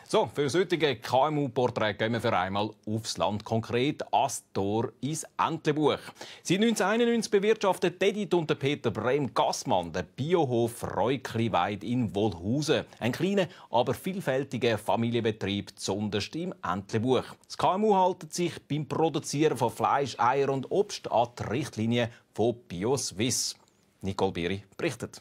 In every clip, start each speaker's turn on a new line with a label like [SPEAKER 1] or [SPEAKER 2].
[SPEAKER 1] So, für das heutige KMU-Porträt gehen wir für einmal aufs Land, konkret ans Tor ins Entlebuch. Seit 1991 bewirtschaftet Edith und Peter Brehm-Gassmann den Biohof Räukliweid in Wollhausen. Ein kleiner, aber vielfältiger Familienbetrieb, zunderst im Entlebuch. Das KMU hält sich beim Produzieren von Fleisch, Eier und Obst an die Richtlinien von BioSwiss. Nicole Biri berichtet.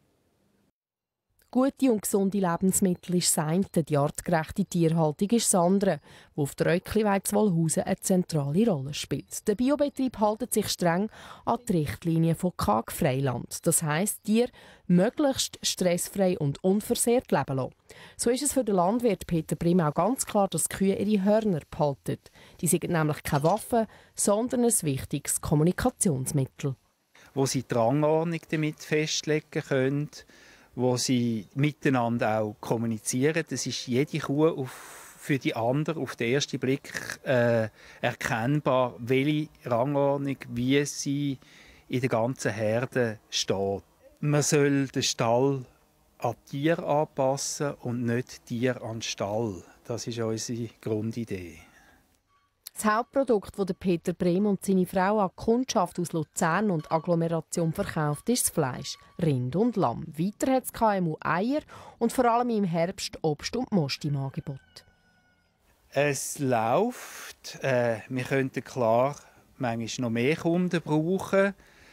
[SPEAKER 2] Gute und gesunde Lebensmittel ist das eine, die artgerechte Tierhaltung ist das andere, wo auf der Räukliweid Wollhausen eine zentrale Rolle spielt. Der Biobetrieb hält sich streng an die Richtlinien von KAG Freiland. Das heisst, Tiere möglichst stressfrei und unversehrt leben lassen. So ist es für den Landwirt Peter Brehm auch ganz klar, dass die Kühe ihre Hörner behalten. Die sind nämlich keine Waffen, sondern ein wichtiges Kommunikationsmittel.
[SPEAKER 3] Wo sie die Rangordnung damit festlegen können, wo sie miteinander auch kommunizieren. Das ist jede Kuh für die andere auf den ersten Blick erkennbar, welche Rangordnung, wie sie in der ganzen Herde steht. Man soll den Stall an Tier anpassen und nicht Tier an den Stall. Das ist unsere Grundidee.
[SPEAKER 2] Das Hauptprodukt, das Peter Brehm und seine Frau an die Kundschaft aus Luzern und Agglomeration verkauft, ist das Fleisch, Rind und Lamm. Weiter hat das KMU Eier und vor allem im Herbst Obst und Most im Angebot.
[SPEAKER 3] Es läuft. Wir könnten klar manchmal noch mehr Kunden brauchen.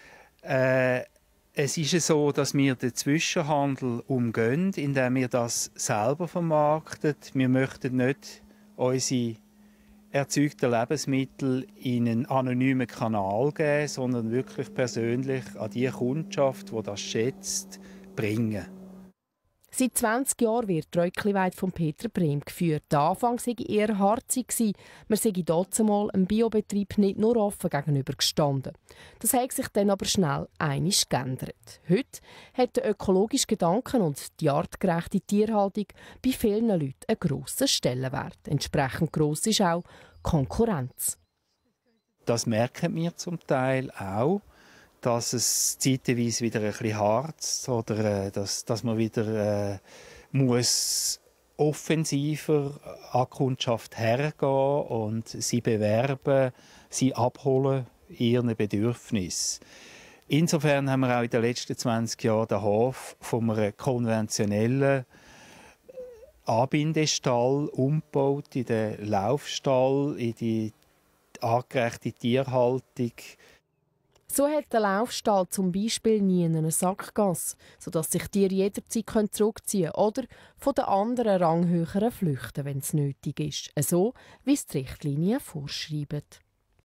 [SPEAKER 3] Es ist so, dass wir den Zwischenhandel umgehen, indem wir das selber vermarkten. Wir möchten nicht unsere erzeugte Lebensmittel in einen anonymen Kanal geben, sondern wirklich persönlich an die Kundschaft, die das schätzt, bringen.
[SPEAKER 2] Seit 20 Jahren wird die Räukliweid von Peter Brehm geführt. Der Anfang war eher harzig. Man sei dazumal einem Biobetrieb nicht nur offen gegenüber gestanden. Das hat sich dann aber schnell einmal geändert. Heute hat der ökologische Gedanke und die artgerechte Tierhaltung bei vielen Leuten einen grossen Stellenwert. Entsprechend gross ist auch die Konkurrenz.
[SPEAKER 3] Das merken wir zum Teil auch, dass es zeitweise wieder ein bisschen harzt oder dass man wieder muss offensiver an die Kundschaft hergehen und sie bewerben, sie abholen, ihren Bedürfnissen. Insofern haben wir auch in den letzten 20 Jahren den Hof von einem konventionellen Anbindestall umgebaut in den Laufstall, in die artgerechte Tierhaltung.
[SPEAKER 2] So hat der Laufstall zum Beispiel nie eine Sackgasse, sodass sich Tiere jederzeit zurückziehen können oder von den anderen Ranghöheren flüchten, wenn es nötig ist. So, wie es die Richtlinien vorschreiben.